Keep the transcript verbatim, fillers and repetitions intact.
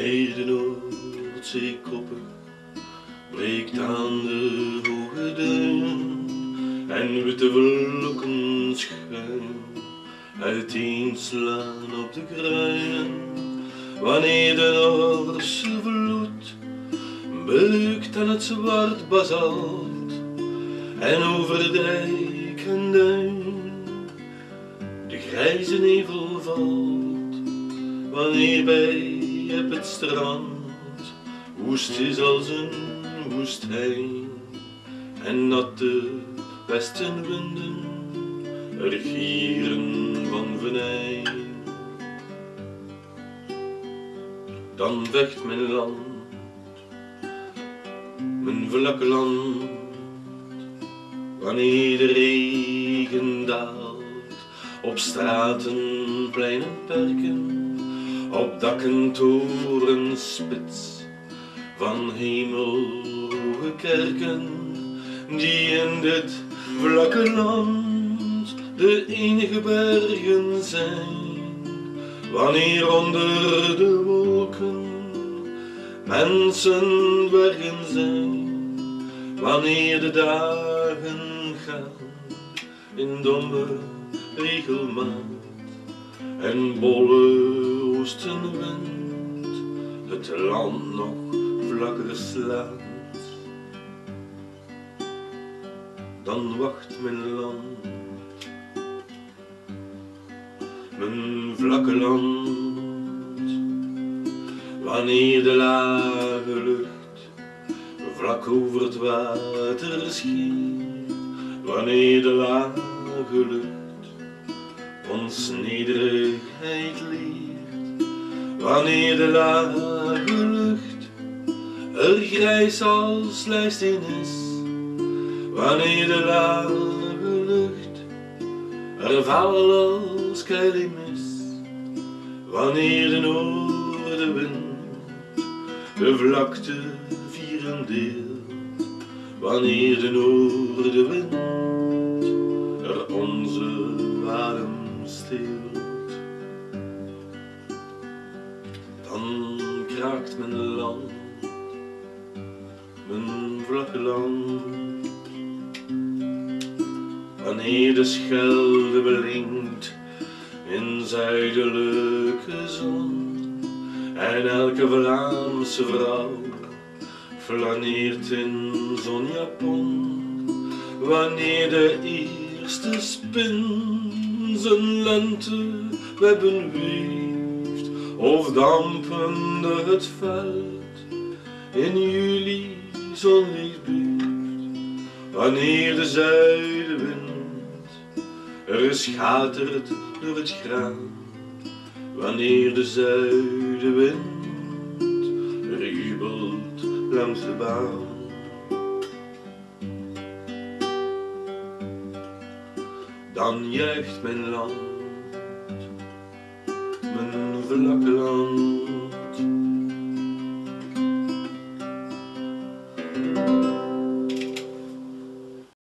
Wanneer de Noordzee koppig breekt aan de hoge duinen en witte vlokken schuim uiteenslaan op de kruinen. Wanneer de Noorse vloed beukt aan het zwart basalt en over dijk en duin de grijze nevel valt. Wanneer bij op het strand woest is als een woestijn en natte westenwinden er gieren van venijn, dan vecht mijn land, mijn vlakke land. Wanneer de regen daalt op straten, pleinen, perken, op dakken, torens, spits van hemelhoge kerken, die in dit vlakke land de enige bergen zijn. Wanneer onder de wolken mensen bergen zijn, wanneer de dagen gaan in domme regelmaat en bolle oostenwind het land nog vlakker slaat, dan wacht mijn land, mijn vlakke land. Wanneer de lage lucht vlak over het water schiet, wanneer de lage lucht ons nederigheid leert, wanneer de lage lucht er grijs als lijsteen is, wanneer de lage lucht er vaal als keiling is, wanneer de noordenwind de vlakte vieren deelt, wanneer de noordenwind er onze adem steelt, dan kraakt mijn land, mijn vlakke land. Wanneer de Schelde blinkt in zuidelijke zon en elke Vlaamse vrouw flaneert in zo'n japon, wanneer de eerste spin zijn lentewebben weeft of dampende het veld in juli zonlicht beeft, wanneer de zuidenwind er schatert door het graan, wanneer de zuidenwind er jubelt langs de baan, dan juicht mijn land, mijn vlakke land.